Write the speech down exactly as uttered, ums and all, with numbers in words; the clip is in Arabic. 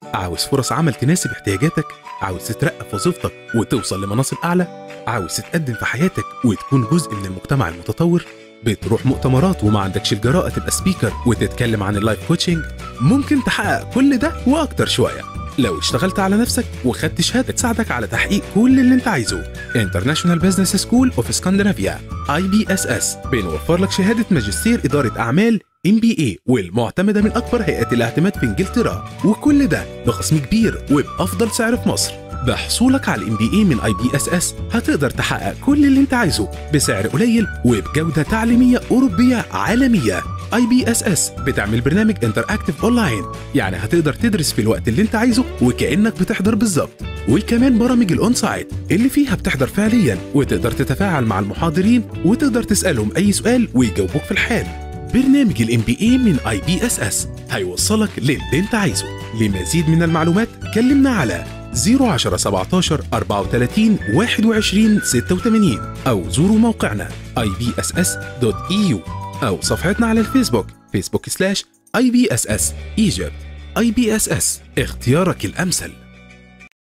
عاوز فرص عمل تناسب احتياجاتك؟ عاوز تترقى في وظيفتك وتوصل لمناصب أعلى؟ عاوز تتقدم في حياتك وتكون جزء من المجتمع المتطور؟ بتروح مؤتمرات وما عندكش الجراءة تبقى سبيكر وتتكلم عن اللايف كوتشنج؟ ممكن تحقق كل ده وأكتر شوية لو اشتغلت على نفسك وخدت شهادة تساعدك على تحقيق كل اللي انت عايزه. International Business School of Scandinavia آي بي إس إس بنوفر لك شهادة ماجستير إدارة أعمال إم بي إيه والمعتمدة من أكبر هيئات الاعتماد في إنجلترا، وكل ده بخصم كبير وبأفضل سعر في مصر. بحصولك على الإم بي إيه من آي بي إس إس هتقدر تحقق كل اللي انت عايزه بسعر قليل وبجودة تعليمية أوروبية عالمية. آي بي إس إس بتعمل برنامج انتراكتيف اونلاين، يعني هتقدر تدرس في الوقت اللي انت عايزه وكأنك بتحضر بالظبط، وكمان برامج الاون سايت اللي فيها بتحضر فعليا وتقدر تتفاعل مع المحاضرين وتقدر تسألهم أي سؤال ويجاوبوك في الحال. برنامج الام بي اي من آي بي إس إس هيوصلك للي انت عايزه. لمزيد من المعلومات كلمنا على صفر عشرة سبعتاشر أربعة وتلاتين واحد وعشرين ستة وتمانين أو زوروا موقعنا آي بي إس إس دوت إي يو أو صفحتنا على الفيسبوك فيسبوك سلاش آي بي إس إس Egypt. آي بي إس إس اختيارك الأمثل.